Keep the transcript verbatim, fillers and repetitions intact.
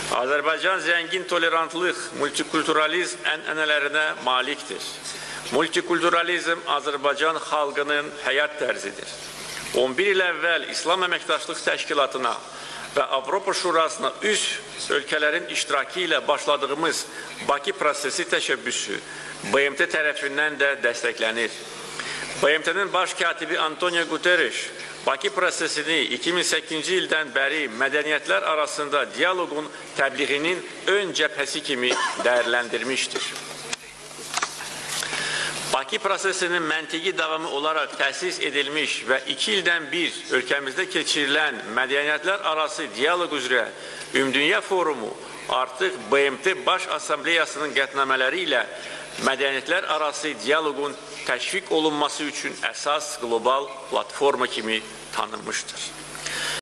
Azərbaycan zəngin tolerantlıq, multikulturalizm ənənələrinə malikdir. Multikulturalizm Azərbaycan xalqının həyat tərzidir. on bir il əvvəl İslam Əməkdaşlıq Təşkilatına və Avropa Şurasına üzv ölkələrin iştirakı ilə başladığımız Bakı prosesi təşəbbüsü B M T tərəfindən də dəstəklənir. B M T'nin baş katibi Antonio Guterres, Bakı prosesini iki min səkkizinci ildən bəri mədəniyyətlər arasında diyaloqun təbliğinin ön cəbhəsi kimi dəyərləndirmişdir. Bakı prosesinin məntiqi davamı olaraq təsis edilmiş və iki ildən bir ölkəmizdə keçirilən mədəniyyətlər arası diyaloq üzrə Ümumdünya Forumu artıq B M T Baş Assambleyasının qətnamələri ilə mədəniyyətlər arası diyaloqun təşviq olunması üçün əsas qlobal platforma kimi tanınmışdır.